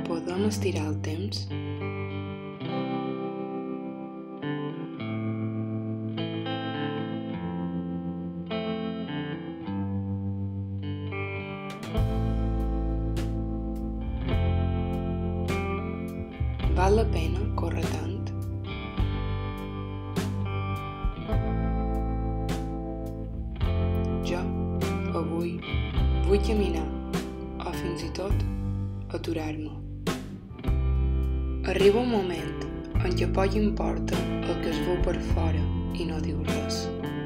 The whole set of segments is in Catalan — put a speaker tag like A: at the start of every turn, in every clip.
A: Podem estirar el temps? Val la pena córrer tant? Jo, avui, vull caminar, o fins i tot, aturar-me. Arriba un moment en què poc importa el que es veu per fora i no diu res.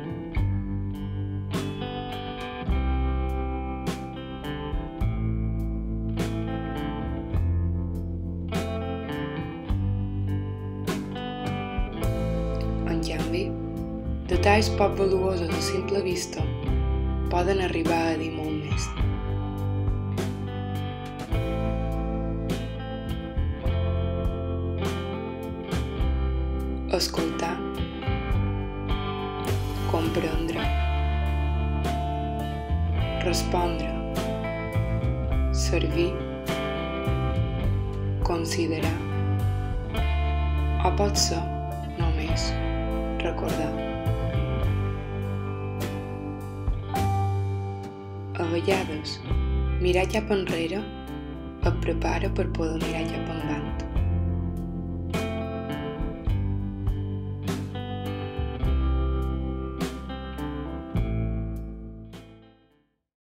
A: En canvi, detalls poc valuosos a simple vista poden arribar a dir molt més. Escoltar, comprendre, respondre, servir, considerar, o pot ser només recordar. A vegades, mirar cap enrere et prepara per poder mirar cap endavant.